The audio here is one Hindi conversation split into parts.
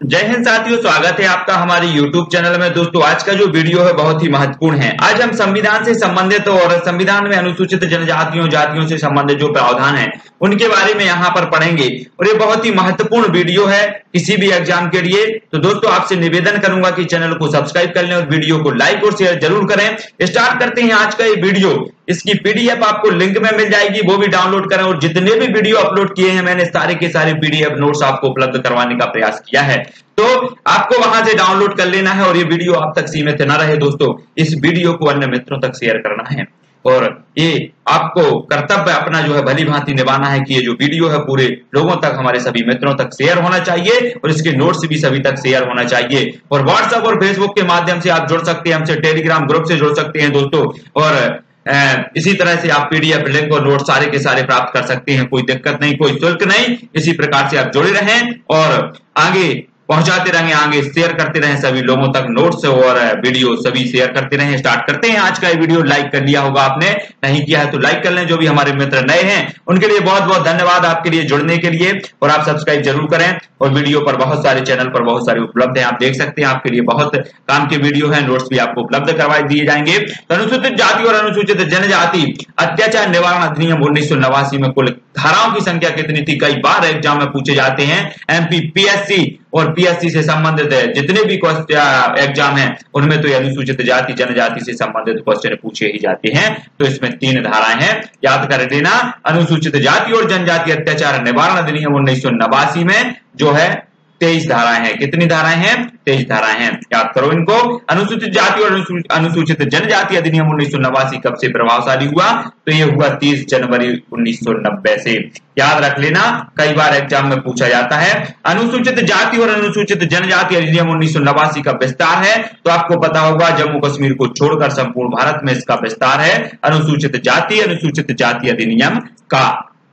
जय हिंद साथियों, स्वागत है आपका हमारे YouTube चैनल में। दोस्तों, आज का जो वीडियो है बहुत ही महत्वपूर्ण है। आज हम संविधान से संबंधित और संविधान में अनुसूचित जनजातियों जातियों से संबंधित जो प्रावधान है उनके बारे में यहाँ पर पढ़ेंगे और ये बहुत ही महत्वपूर्ण वीडियो है किसी भी एग्जाम के लिए। तो दोस्तों, आपसे निवेदन करूंगा कि चैनल को सब्सक्राइब कर लें और वीडियो को लाइक और शेयर जरूर करें। स्टार्ट करते हैं आज का ये वीडियो। इसकी पीडीएफ आपको लिंक में मिल जाएगी, वो भी डाउनलोड करें। और जितने भी वीडियो अपलोड किए हैं मैंने सारे के सारे पीडीएफ नोट्स आपको उपलब्ध करवाने का प्रयास किया है, तो आपको वहां से डाउनलोड कर लेना है। और ये वीडियो आप तक सीमित न रहे दोस्तों, इस वीडियो को अन्य मित्रों तक शेयर करना है और ये आपको कर्तव्य अपना जो है भली भांति निभाना है कि ये जो वीडियो है पूरे लोगों तक, हमारे सभी मित्रों तक शेयर होना चाहिए और इसके नोट्स भी सभी तक शेयर होना चाहिए। और व्हाट्सएप और फेसबुक के माध्यम से आप जुड़ सकते हैं हमसे, टेलीग्राम ग्रुप से जुड़ सकते हैं दोस्तों। और इसी तरह से आप पीडीएफ लिंक और नोट सारे के सारे प्राप्त कर सकते हैं। कोई दिक्कत नहीं, कोई शुल्क नहीं। इसी प्रकार से आप जुड़े रहें और आगे पहुंचाते रहेंगे, आगे शेयर करते रहें सभी लोगों तक नोट्स और वीडियो सभी शेयर करते रहें। स्टार्ट करते हैं आज का ये वीडियो। लाइक कर लिया होगा आपने, नहीं किया है तो लाइक कर लें। जो भी हमारे मित्र नए हैं उनके लिए बहुत बहुत धन्यवाद आपके लिए जुड़ने के लिए। और आप सब्सक्राइब जरूर करें और वीडियो पर बहुत सारे चैनल पर बहुत सारे उपलब्ध है, आप देख सकते हैं। आपके लिए बहुत काम के वीडियो है, नोट्स भी आपको उपलब्ध करवा दिए जाएंगे। तो अनुसूचित जाति और अनुसूचित जनजाति अत्याचार निवारण अधिनियम 1989 में कुल धाराओं की संख्या कितनी थी? कई बार एग्जाम में पूछे जाते हैं। एमपी पीएससी और पीएससी से संबंधित है जितने भी एग्जाम हैं उनमें तो अनुसूचित जाति जनजाति से संबंधित क्वेश्चन पूछे ही जाते हैं। तो इसमें 3 धाराएं हैं, याद कर लेना। अनुसूचित जाति और जनजाति अत्याचार निवारण अधिनियम 1989 में जो है 23 धाराएं हैं। कितनी धाराएं हैं? 23 धाराएं हैं, याद करो इनको। अनुसूचित जाति और अनुसूचित जनजाति अधिनियम 1989 कब से प्रभावशाली हुआ? तो ये हुआ 30 जनवरी 1990 से, याद रख लेना। कई बार एग्जाम में पूछा जाता है। अनुसूचित जाति और अनुसूचित जनजाति अधिनियम 1989 का विस्तार है तो आपको पता होगा जम्मू कश्मीर को छोड़कर संपूर्ण भारत में इसका विस्तार है अनुसूचित जाति अधिनियम का,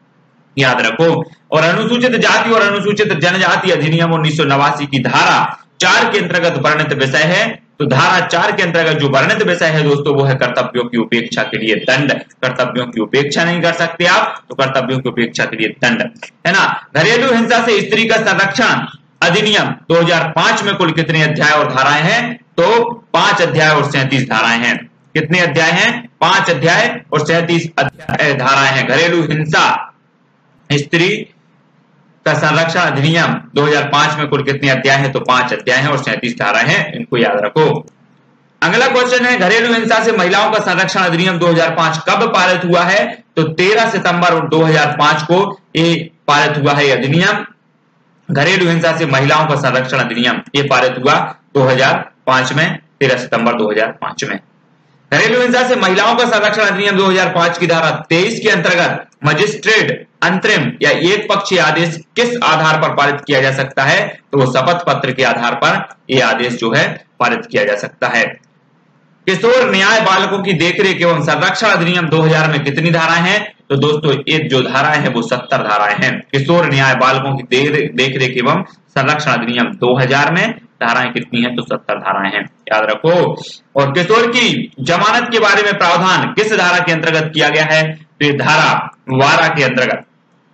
याद रखो। और अनुसूचित जाति और अनुसूचित जनजाति अधिनियम 1989 की धारा 4 के अंतर्गत वर्णित विषय है। तो धारा 4 के अंतर्गत जो वर्णित विषय है दोस्तों वो है कर्तव्यों की उपेक्षा के लिए दंड। कर्तव्यों की उपेक्षा नहीं कर सकते आप, तो कर्तव्यों की उपेक्षा के लिए दंड है ना। घरेलू हिंसा से स्त्री का संरक्षण अधिनियम 2005 में कुल कितने अध्याय और धाराएं हैं? तो 5 अध्याय और 37 धाराएं हैं। कितने अध्याय हैं? 5 अध्याय और 37 धाराएं हैं। घरेलू हिंसा स्त्री का संरक्षण अधिनियम 2005 में कुल कितने अध्याय हैं? तो 5 अध्याय हैं और 37 धाराएं हैं, इनको याद रखो। अगला क्वेश्चन है, घरेलू हिंसा से महिलाओं का संरक्षण अधिनियम 2005 कब पारित हुआ है? तो 13 सितंबर 2005 को ये पारित हुआ है अधिनियम। घरेलू हिंसा से महिलाओं का संरक्षण अधिनियम ये पारित हुआ 2005 में, 13 सितंबर 2005 में। घरेलू हिंसा से महिलाओं का संरक्षण अधिनियम 2005 की धारा 23 के अंतर्गत मजिस्ट्रेट अंतरिम या एक पक्षीय आदेश किस आधार पर पारित किया जा सकता है? तो वो शपथ पत्र के आधार पर यह आदेश जो है पारित किया जा सकता है। किशोर न्याय बालकों की देखरेख एवं संरक्षण अधिनियम 2000 में कितनी धाराएं हैं? तो दोस्तों ये जो धाराएं हैं वो 70 धाराएं हैं। किशोर न्याय बालकों की देखरेख एवं संरक्षण अधिनियम 2000 में धाराएं कितनी हैं? तो 70 धाराएं हैं, याद रखो। और किशोर की जमानत के बारे में प्रावधान किस धारा के अंतर्गत किया गया है? तो ये धारा 12 के अंतर्गत,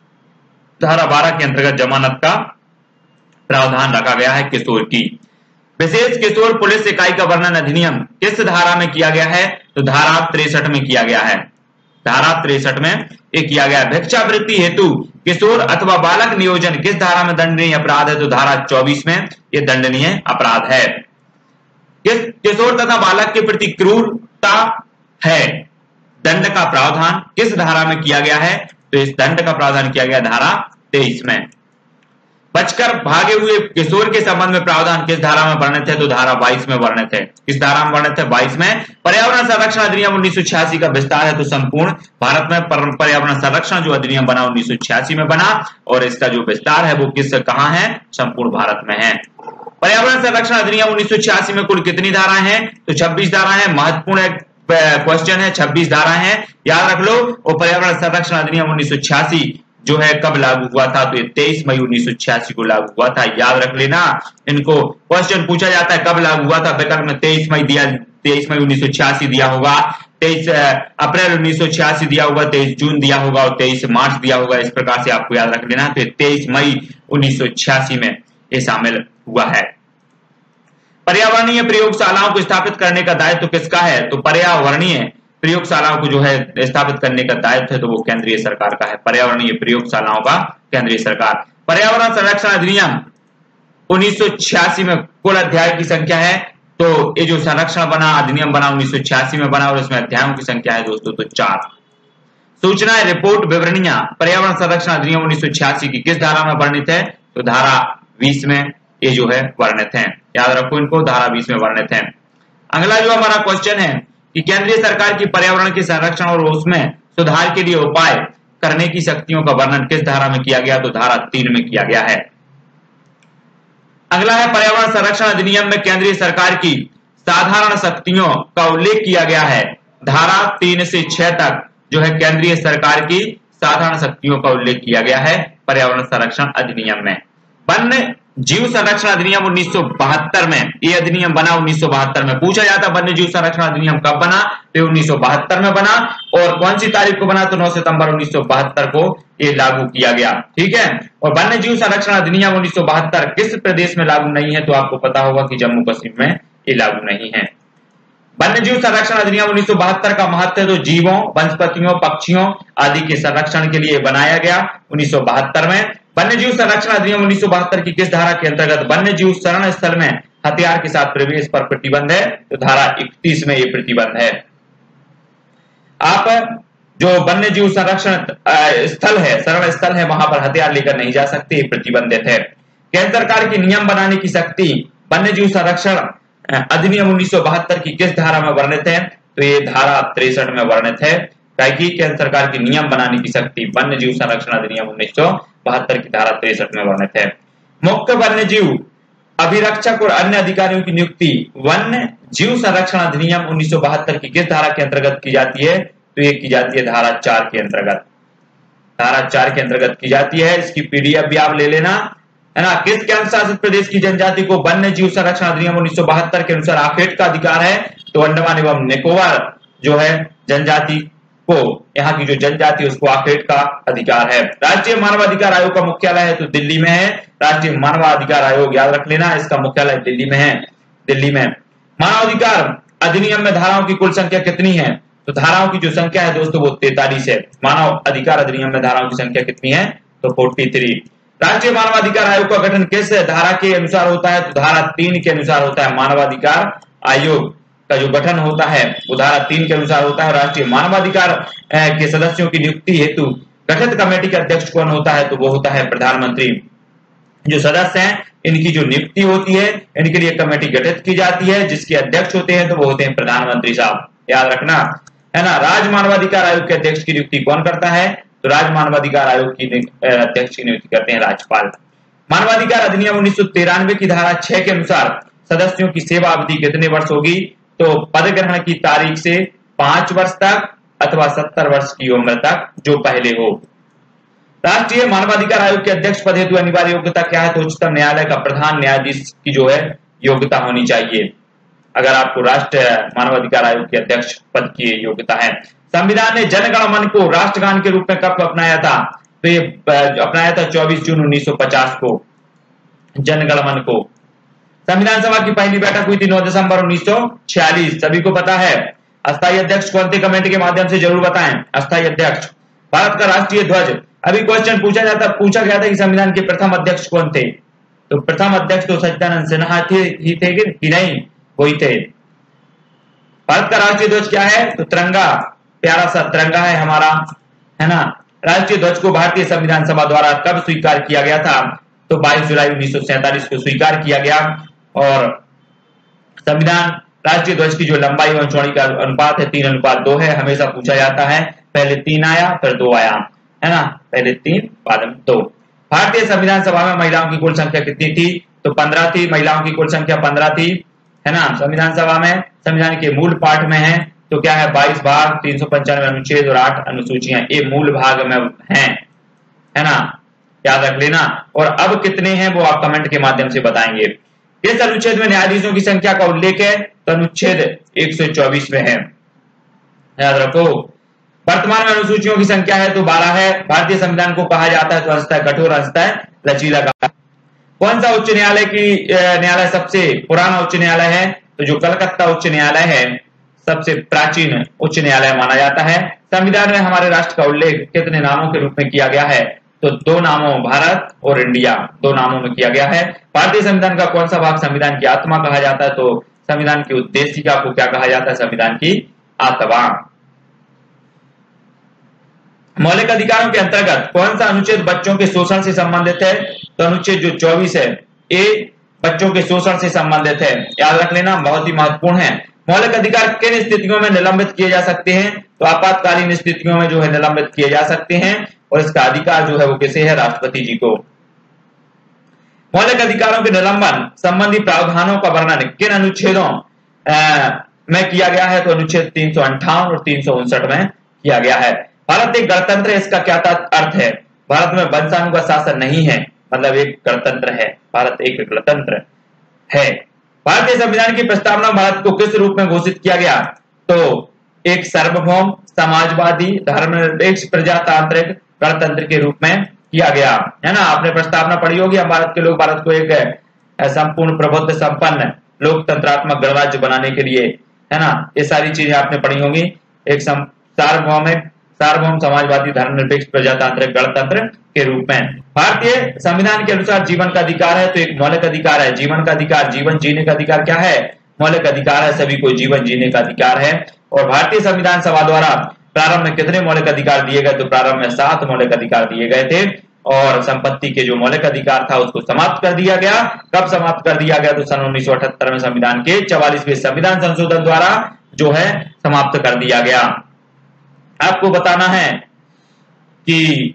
धारा 12 के अंतर्गत जमानत का प्रावधान रखा गया है किशोर की। विशेष किशोर पुलिस इकाई का वर्णन अधिनियम किस धारा में किया गया है? तो धारा 63 में किया गया है। धारा 63 में ये किया गया है। भिक्षावृत्ति हेतु किशोर अथवा बालक नियोजन किस धारा में दंडनीय अपराध है? तो धारा 24 में ये दंडनीय अपराध है। किशोर तथा बालक के प्रति क्रूरता है दंड का प्रावधान किस धारा में किया गया है? तो इस दंड का प्रावधान किया गया धारा 23 में। बचकर भागे हुए किशोर के संबंध में प्रावधान किस धारा में वर्णित है? तो धारा 22 में वर्णित है। किस धारा में वर्णित है? 22 में। पर्यावरण संरक्षण अधिनियम 1986 का विस्तार है तो संपूर्ण भारत में पर्यावरण संरक्षण जो अधिनियम बना 1986 में बना और इसका जो विस्तार है वो किस कहां है? संपूर्ण भारत में है। पर्यावरण संरक्षण अधिनियम 1986 में कुल कितनी धाराएं हैं? तो 26 धाराएं हैं। महत्वपूर्ण क्वेश्चन है, 26 धाराएं हैं, याद रख लो। और पर्यावरण संरक्षण अधिनियम 1986 जो है कब लागू हुआ था? तो ये 23 मई 1986 को लागू हुआ था, याद रख लेना। इनको क्वेश्चन पूछा जाता है कब लागू हुआ था, विकल्प में 23 मई 1986 दिया होगा, 23 अप्रैल 1986 दिया होगा, 23 जून दिया होगा और 23 मार्च दिया होगा। इस प्रकार से आपको याद रख लेना। तो 23 मई 1986 में ये शामिल हुआ है। पर्यावरणीय प्रयोगशालाओं को स्थापित करने का दायित्व किसका है? तो पर्यावरणीय प्रयोगशालाओं को जो है स्थापित करने का दायित्व है तो वो केंद्रीय सरकार का है। पर्यावरणीय प्रयोगशालाओं का केंद्रीय सरकार। पर्यावरण संरक्षण अधिनियम 1986 में कुल अध्याय की संख्या है, तो ये जो संरक्षण बना, अधिनियम बना 1986 में बना और इसमें अध्यायों की संख्या है दोस्तों तो 4। सूचनाएं, रिपोर्ट, विवरणियां पर्यावरण संरक्षण अधिनियम 1986 की किस धारा में वर्णित है? तो धारा 20 में ये जो है वर्णित है। याद रखो इनको, धारा 20 में वर्णित है। अगला जो हमारा क्वेश्चन है कि केंद्रीय सरकार की पर्यावरण के संरक्षण और उसमें सुधार के लिए उपाय करने की शक्तियों का वर्णन किस धारा में किया गया? तो धारा 3 में किया गया है। अगला है पर्यावरण संरक्षण अधिनियम में केंद्रीय सरकार की साधारण शक्तियों का उल्लेख किया गया है। धारा 3 से 6 तक जो है केंद्रीय सरकार की साधारण शक्तियों का उल्लेख किया गया है पर्यावरण संरक्षण अधिनियम में। वन्य जीव संरक्षण अधिनियम 1972 में, ये अधिनियम बना 1972 में। पूछा जाता वन्य जीव संरक्षण अधिनियम कब बना? तो 1972 में बना। और कौन सी तारीख को बना? तो 9 सितंबर 1972 को ये लागू किया गया। ठीक है। और वन्य जीव संरक्षण अधिनियम 1972 किस प्रदेश में लागू नहीं है? तो आपको पता होगा कि जम्मू कश्मीर में ये लागू नहीं है। वन्य जीव संरक्षण अधिनियम 1972 का महत्व तो जीवों, वनस्पतियों, पक्षियों आदि के संरक्षण के लिए बनाया गया 1972 में। वन्य जीव संरक्षण अधिनियम 1972 की किस धारा के अंतर्गत वन्य जीव शरण स्थल में हथियार के साथ प्रवेश पर प्रतिबंध है? तो धारा 31 में ये प्रतिबंध है। आप जो वन्य जीव संरक्षण स्थल है, शरण स्थल है, वहां पर हथियार लेकर नहीं जा सकते, प्रतिबंधित है। केंद्र सरकार की नियम बनाने की शक्ति वन्य जीव संरक्षण अधिनियम 1972 की किस धारा में वर्णित है? तो ये धारा 63 में वर्णित है। कि केंद्र सरकार की नियम बनाने की शक्ति वन्य जीव संरक्षण अधिनियम 1972 की धारा 63 में वर्णित है। मुख्य वन्य जीव अभिरक्षक और अन्य अधिकारियों की नियुक्ति वन्य जीव संरक्षण अधिनियम 1972 की किस धारा के अंतर्गत की जाती है? तो ये की जाती है धारा 4 के अंतर्गत। धारा 4 के अंतर्गत की जाती है। इसकी पीडीएफ भी आप ले लेना, है ना। किस केंद्र शासित प्रदेश की जनजाति को वन्य जीव संरक्षण अधिनियम 1972 के अनुसार आखेट का अधिकार है? तो अंडमान एवं निकोबार जो है जनजाति को, यहाँ की जो जनजाति है उसको आखेट का अधिकार है। राष्ट्रीय मानवाधिकार आयोग का मुख्यालय है तो दिल्ली में है। राष्ट्रीय मानवाधिकार आयोग याद रख लेना, इसका मुख्यालय दिल्ली में है। दिल्ली में मानवाधिकार अधिनियम में धाराओं की कुल संख्या कितनी है? तो धाराओं की जो संख्या है दोस्तों वो 43 है। मानव अधिकार अधिनियम में धाराओं की संख्या कितनी है? तो 43। राष्ट्रीय मानवाधिकार आयोग का गठन किस धारा के अनुसार होता है? तो धारा 3 के अनुसार होता है। मानवाधिकार आयोग का जो गठन होता है वो धारा 3 के अनुसार होता है। राष्ट्रीय मानवाधिकार के सदस्यों की नियुक्ति हेतु गठित कमेटी का अध्यक्ष कौन होता है? तो वो होता है प्रधानमंत्री। जो सदस्य हैं इनकी जो नियुक्ति होती है, इनके लिए कमेटी गठित की जाती है, जिसके अध्यक्ष होते हैं तो वो होते हैं प्रधानमंत्री साहब, याद रखना, है ना। राज्य मानवाधिकार आयोग के अध्यक्ष की नियुक्ति कौन करता है? तो राज्य मानवाधिकार आयोग की अध्यक्ष की नियुक्ति करते हैं राज्यपाल। मानवाधिकार अधिनियम 1993 की धारा 6 के अनुसार सदस्यों की सेवा अवधि कितने वर्ष होगी? तो पद ग्रहण की तारीख से 5 वर्ष तक अथवा 70 वर्ष की उम्र तक, जो पहले हो। राष्ट्रीय मानवाधिकार आयोग के अध्यक्ष पद हेतु अनिवार्य योग्यता क्या है? तो उच्चतम न्यायालय का प्रधान न्यायाधीश की जो है योग्यता होनी चाहिए, अगर आपको राष्ट्रीय मानवाधिकार आयोग के अध्यक्ष पद की योग्यता है। संविधान ने जनगण मन को राष्ट्रगान के रूप में कब अपनाया था? तो ये अपनाया था 24 जून 1950 को जनगण मन को। संविधान सभा की पहली बैठक हुई थी 9 दिसंबर 1946, सभी को पता है। अस्थायी अध्यक्ष कौन थे? कमेंट के माध्यम से जरूर बताएं। अस्थायी अध्यक्ष। भारत का राष्ट्रीय ध्वज, अभी क्वेश्चन पूछा गया था कि संविधान के प्रथम अध्यक्ष कौन थे? तो प्रथम अध्यक्ष तो सच्चिदानंद सिन्हा ही थे कि नहीं? वही थे। भारत का राष्ट्रीय ध्वज क्या है? तो तिरंगा, प्यारा सा तिरंगा है हमारा, है ना। राष्ट्रीय ध्वज को भारतीय संविधान सभा द्वारा कब स्वीकार किया गया था? तो 22 जुलाई 1947 को स्वीकार किया गया। और संविधान राष्ट्रीय ध्वज की जो लंबाई और चौड़ाई का अनुपात है 3:2 है। हमेशा पूछा जाता है, पहले 3 आया फिर 2 आया, है ना। पहले 3 बाद में 2। भारतीय संविधान सभा में महिलाओं की कुल संख्या कितनी थी? तो 15 थी। महिलाओं की कुल संख्या 15 थी, है ना। संविधान सभा में संविधान के मूल पाठ में है तो क्या है? 22 भाग, 395 अनुच्छेद और 8 अनुसूचियां, ये मूल भाग में है ना, याद रख लेना। और अब कितने हैं वो आप कमेंट के माध्यम से बताएंगे। किस अनुच्छेद में न्यायाधीशों की संख्या का उल्लेख है? तो अनुच्छेद 124 में है, याद रखो। वर्तमान में अनुसूचियों की संख्या है तो 12 है। भारतीय संविधान को कहा जाता है तो अंशतः कठोर, अंशतः लचीला कहा। कौन सा उच्च न्यायालय सबसे पुराना उच्च न्यायालय है? तो जो कलकत्ता उच्च न्यायालय है सबसे प्राचीन उच्च न्यायालय माना जाता है। संविधान में हमारे राष्ट्र का उल्लेख कितने नामों के रूप में किया गया है? तो दो नामों, भारत और इंडिया, दो नामों में किया गया है। भारतीय संविधान का कौन सा भाग संविधान की आत्मा कहा जाता है? तो संविधान की उद्देशिका को क्या कहा जाता है? संविधान की आत्मा। मौलिक अधिकारों के अंतर्गत कौन सा अनुच्छेद बच्चों के शोषण से संबंधित है? तो अनुच्छेद जो 24 है ये बच्चों के शोषण से संबंधित है, याद रख लेना, बहुत ही महत्वपूर्ण है। मौलिक अधिकार किन स्थितियों में निलंबित किए जा सकते हैं? तो आपातकालीन स्थितियों में जो है निलंबित किए जा सकते हैं, और इसका अधिकार जो है वो किसे है? राष्ट्रपति जी को। मौलिक अधिकारों के निलंबन संबंधी प्रावधानों का वर्णन किन अनुच्छेदों में किया गया है? तो अनुच्छेद 358 और 359 में किया गया है। भारत एक गणतंत्र है, इसका क्या अर्थ है? भारत में वंशाणु का शासन नहीं है, मतलब एक गणतंत्र है, भारत एक गणतंत्र है। भारतीय संविधान की प्रस्तावना भारत को किस रूप में घोषित किया गया? तो एक सार्वभौम, समाजवादी, धर्मनिरपेक्ष, प्रजातांत्रिक गणतंत्र के रूप में किया गया है ना। आपने प्रस्तावना पढ़ी होगी, हम भारत के लोग भारत को एक संपूर्ण प्रबुद्ध संपन्न लोकतंत्रात्मक गणराज्य बनाने के लिए, है ना, ये सारी चीजें आपने पढ़ी होंगी। एक सार्वभौम, समाजवादी, धर्मनिरपेक्ष, प्रजातांत्रिक गणतंत्र के रूप में। भारतीय संविधान के अनुसार जीवन का अधिकार है, तो एक मौलिक अधिकार है जीवन का अधिकार। जीवन जीने का अधिकार क्या है? मौलिक अधिकार है, सभी को जीवन जीने का अधिकार है। और भारतीय संविधान सभा द्वारा प्रारंभ में कितने मौलिक अधिकार दिए गए? तो प्रारंभ में 7 मौलिक अधिकार दिए गए थे, और संपत्ति के जो मौलिक अधिकार था उसको समाप्त कर दिया गया। कब समाप्त कर दिया गया? तो सन 1978 में संविधान के 44वें संविधान संशोधन द्वारा जो है समाप्त कर दिया गया। आपको बताना है कि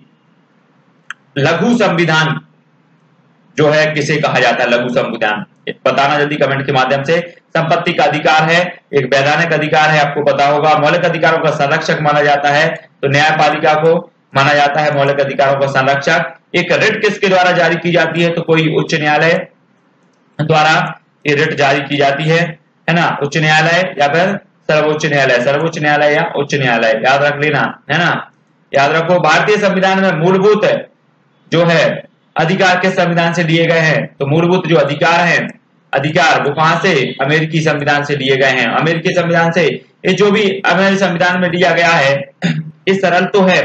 लघु संविधान जो है किसे कहा जाता है? लघु संविधान बताना जल्दी कमेंट के माध्यम से। संपत्ति का अधिकार है, एक वैधानिक अधिकार है, आपको पता होगा। मौलिक अधिकारों का संरक्षक माना जाता है, तो न्यायपालिका को माना जाता है मौलिक अधिकारों का संरक्षक। एक रिट किसके द्वारा जारी की जाती है? तो कोई उच्च न्यायालय द्वारा ये रिट जारी की जाती है ना। उच्च न्यायालय या फिर सर्वोच्च न्यायालय, सर्वोच्च न्यायालय या उच्च न्यायालय, याद रख लेना, है ना। याद रखो, भारतीय संविधान में मूलभूत जो है अधिकार के संविधान से लिए गए हैं। तो मूलभूत जो अधिकार हैं, अधिकार वो कहां से? अमेरिकी संविधान से लिए गए हैं। अमेरिकी संविधान से ये जो भी अमेरिकी संविधान में दिया गया है ये सरल तो है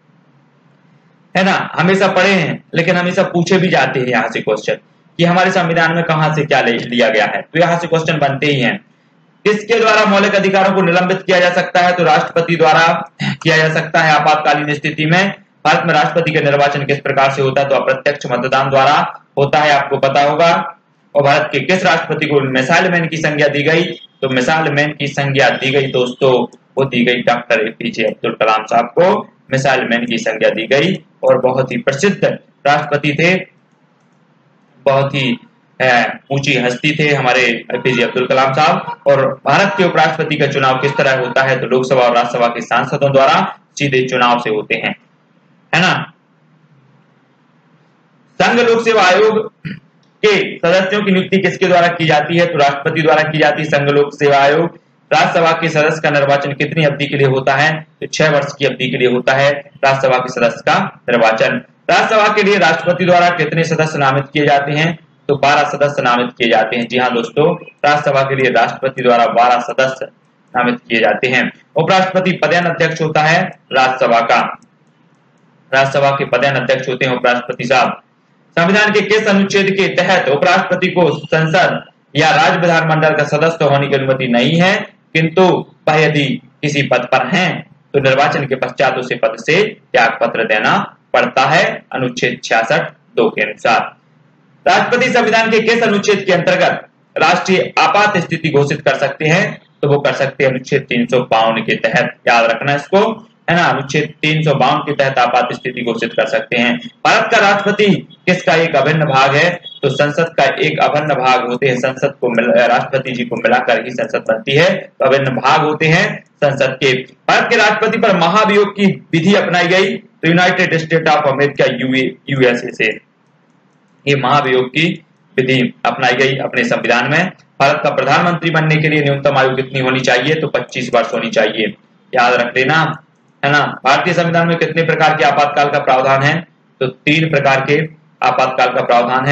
ना, हमेशा पढ़े हैं, लेकिन हमेशा पूछे भी जाते हैं यहाँ से क्वेश्चन कि हमारे संविधान में कहां से क्या लिया गया है, तो यहाँ से क्वेश्चन बनते ही हैं। किसके द्वारा मौलिक अधिकारों को निलंबित किया जा सकता है? तो राष्ट्रपति द्वारा किया जा सकता है आपातकालीन स्थिति में। भारत में राष्ट्रपति का निर्वाचन किस प्रकार से होता है? तो अप्रत्यक्ष मतदान द्वारा होता है, आपको पता होगा। और भारत के किस राष्ट्रपति को मिसाइल मैन की संज्ञा दी गई? तो मिसाइल मैन की संज्ञा दी गई दोस्तों, वो दी गई डॉक्टर एपीजे अब्दुल कलाम साहब को मिसाइल मैन की संज्ञा दी गई। और बहुत ही प्रसिद्ध राष्ट्रपति थे, बहुत ही ऊंची हस्ती थे हमारे एपीजे अब्दुल कलाम साहब। और भारत के उपराष्ट्रपति का चुनाव किस तरह होता है? तो लोकसभा और राज्यसभा के सांसदों द्वारा सीधे चुनाव से होते हैं, है ना। संघ लोक सेवा आयोग के सदस्यों की नियुक्ति किसके द्वारा की जाती है? तो राष्ट्रपति द्वारा की जाती है संघ लोक सेवा आयोग। राज्यसभा के सदस्य का निर्वाचन कितनी अवधि के लिए होता है? तो 6 वर्ष की अवधि के लिए होता है राज्यसभा के सदस्य का निर्वाचन। राज्यसभा के लिए राष्ट्रपति द्वारा कितने सदस्य नामित किए जाते हैं? तो 12 सदस्य नामित किए जाते हैं। जी हाँ दोस्तों, राज्यसभा के लिए राष्ट्रपति द्वारा 12 सदस्य नामित किए जाते हैं। उपराष्ट्रपति पदेन अध्यक्ष होता है राज्यसभा का, राज्यसभा के पदेन अध्यक्ष होते हैं उपराष्ट्रपति साहब। संविधान के किस अनुच्छेद के तहत उपराष्ट्रपति को संसद या राज्य विधानमंडल का सदस्य होने की अनुमति नहीं है, किंतु वह यदि किसी पद पर हैं तो निर्वाचन के पश्चात उसे पद से त्याग पत्र देना पड़ता है, अनुच्छेद 66(2) के अनुसार। राष्ट्रपति संविधान के किस अनुच्छेद के अंतर्गत राष्ट्रीय आपात स्थिति घोषित कर सकते हैं? तो वो कर सकते हैं अनुच्छेद 352 के तहत, याद रखना इसको, है ना। अनुच्छेद 352 के तहत आपात स्थिति घोषित कर सकते हैं। भारत का राष्ट्रपति किसका एक अभिन्न भाग है? तो संसद का एक अभिन्न भाग होते हैं। संसद को राष्ट्रपति जी को मिलाकर ही संसद बनती है, तो अभिन्न भाग होते हैं संसद के। भारत के राष्ट्रपति पर महाभियोग की विधि अपनाई गई तो United States of America USA से ये महाभियोग की विधि अपनाई गई अपने संविधान में। भारत का प्रधानमंत्री बनने के लिए न्यूनतम आयु कितनी होनी चाहिए? तो 25 वर्ष होनी चाहिए, याद रख लेना, है ना। भारतीय संविधान में कितने प्रकार के आपातकाल का प्रावधान है? तो 3 प्रकार के आपातकाल का प्रावधान है।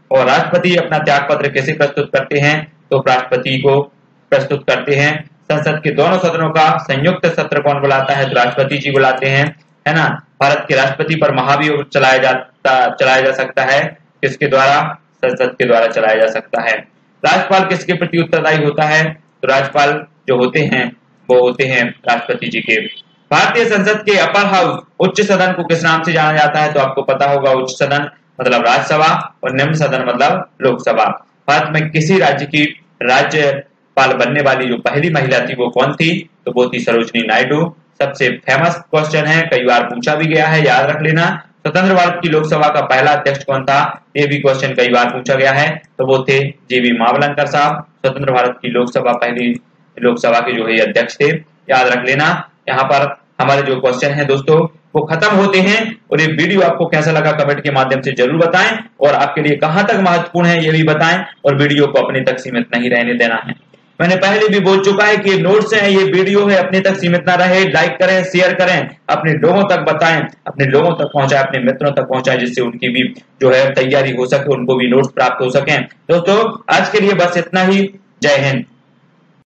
और राष्ट्रपति अपना त्याग पत्र कैसे प्रस्तुत करते हैं, तो राष्ट्रपति को प्रस्तुत करते हैं। संसद के दोनों सदनों का संयुक्त सत्र कौन बुलाता है, तो राष्ट्रपति जी बुलाते हैं, है ना। भारत के राष्ट्रपति पर महाभियोग चलाया जा सकता है, किसके द्वारा, संसद के द्वारा चलाया जा सकता है। राज्यपाल किसके प्रति उत्तरदायी होता है, तो राज्यपाल जो होते हैं वो होते हैं राष्ट्रपति जी के। भारतीय संसद के अपर हाउस उच्च सदन को किस नाम से जाना जाता है, तो आपको पता होगा, उच्च सदन मतलब राज्यसभा और निम्न सदन मतलब लोकसभा। भारत में किसी राज्य की राज्यपाल बनने वाली जो पहली महिला थी वो कौन थी, तो वो थी सरोजिनी नायडू। सबसे फेमस क्वेश्चन है, कई बार पूछा भी गया है, याद रख लेना। स्वतंत्र भारत की लोकसभा का पहला अध्यक्ष कौन था, ये भी क्वेश्चन कई बार पूछा गया है, तो वो थे JB मावलंकर साहब। स्वतंत्र भारत की लोकसभा पहली लोकसभा के जो है अध्यक्ष थे, याद रख लेना। यहाँ पर हमारे जो क्वेश्चन है दोस्तों वो खत्म होते हैं। और ये वीडियो आपको कैसा लगा कमेंट के माध्यम से जरूर बताएं, और आपके लिए कहां तक महत्वपूर्ण है ये भी बताएं, और वीडियो को अपने तक सीमित नहीं रहने देना है। मैंने पहले भी बोल चुका है कि नोट्स है, ये वीडियो है, अपने तक सीमित ना रहे। लाइक करें, शेयर करें, अपने लोगों तक बताएं, अपने लोगों तक पहुंचाएं, अपने मित्रों तक पहुंचाएं, जिससे उनकी भी जो है तैयारी हो सके, उनको भी नोट्स प्राप्त हो सके। दोस्तों आज के लिए बस इतना ही। जय हिंद।